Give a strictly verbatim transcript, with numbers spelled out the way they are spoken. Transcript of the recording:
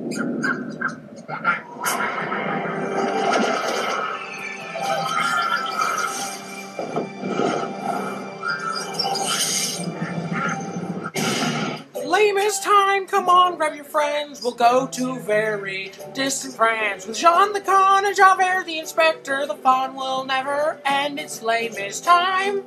Lame time, come on, grab your friends. We'll go to very distant France with Jean the Con and Javert the Inspector. The fun will never end. It's lame time.